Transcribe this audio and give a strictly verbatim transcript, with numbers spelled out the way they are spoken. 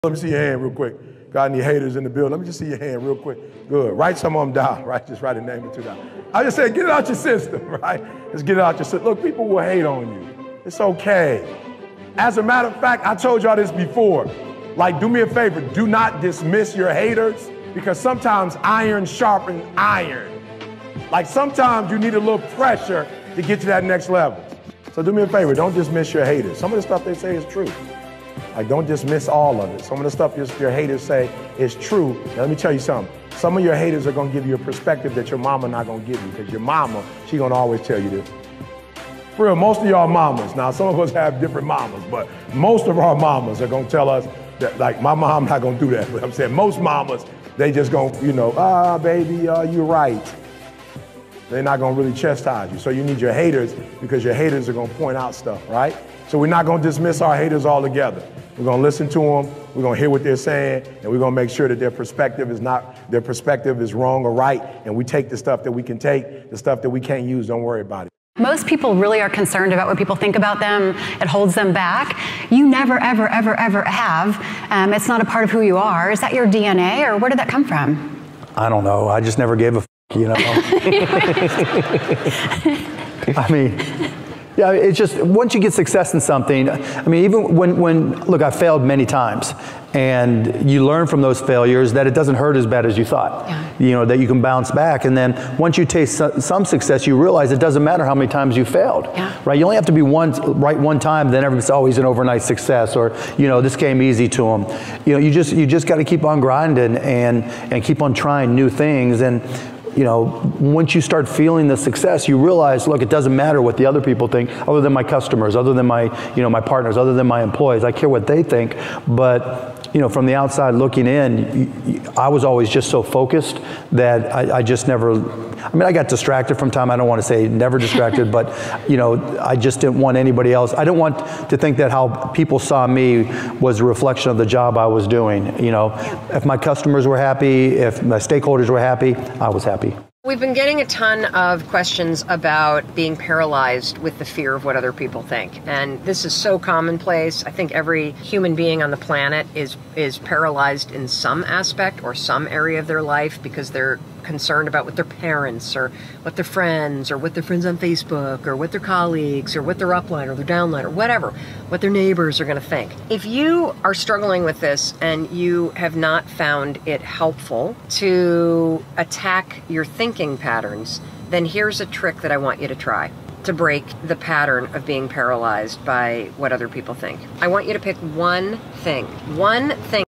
Let me see your hand real quick. Got any haters in the building? Let me just see your hand real quick. Good. Write some of them down, right? Just write a name or two down. I just said, get it out your system, right? Just get it out your system. Look, people will hate on you. It's okay. As a matter of fact, I told y'all this before. Like, do me a favor. Do not dismiss your haters, because sometimes iron sharpens iron. Like, sometimes you need a little pressure to get to that next level. So do me a favor. Don't dismiss your haters. Some of the stuff they say is true. Like, don't dismiss all of it. Some of the stuff your, your haters say is true. Now, let me tell you something. Some of your haters are going to give you a perspective that your mama not going to give you, because your mama, she going to always tell you this. For real, most of y'all mamas, now some of us have different mamas, but most of our mamas are going to tell us that, like, my mom not going to do that. But I'm saying most mamas, they just going to, you know, ah, baby, uh, you're right. They're not going to really chastise you. So you need your haters, because your haters are going to point out stuff, right? So we're not going to dismiss our haters altogether. We're going to listen to them. We're going to hear what they're saying, and we're going to make sure that their perspective is not, their perspective is wrong or right. And we take the stuff that we can take, the stuff that we can't use, don't worry about it. Most people really are concerned about what people think about them. It holds them back. You never, ever, ever, ever have. Um, it's not a part of who you are. Is that your D N A, or where did that come from? I don't know. I just never gave a f***, you know. I mean, yeah, it's just, once you get success in something, I mean, even when, when, look, I failed many times, and you learn from those failures that it doesn't hurt as bad as you thought. Yeah. You know, that you can bounce back. And then once you taste some success, you realize it doesn't matter how many times you failed, yeah. right? You only have to be one, right one time, then everybody's always an overnight success, or, you know, this came easy to them. You know, you just, you just got to keep on grinding and, and keep on trying new things. And, you know, once you start feeling the success, you realize, look, it doesn't matter what the other people think, other than my customers, other than my, you know, my partners, other than my employees. I care what they think, but, you know, from the outside looking in, I was always just so focused that I, I just never, I mean, I got distracted from time. I don't want to say never distracted, but, you know, I just didn't want anybody else. I didn't want to think that how people saw me was a reflection of the job I was doing. You know, if my customers were happy, if my stakeholders were happy, I was happy. We've been getting a ton of questions about being paralyzed with the fear of what other people think. And this is so commonplace. I think every human being on the planet is is paralyzed in some aspect or some area of their life, because they're concerned about what their parents or what their friends or what their friends on Facebook or what their colleagues or what their upline or their downline or whatever, what their neighbors are going to think. If you are struggling with this and you have not found it helpful to attack your thinking patterns, then here's a trick that I want you to try to break the pattern of being paralyzed by what other people think. I want you to pick one thing, one thing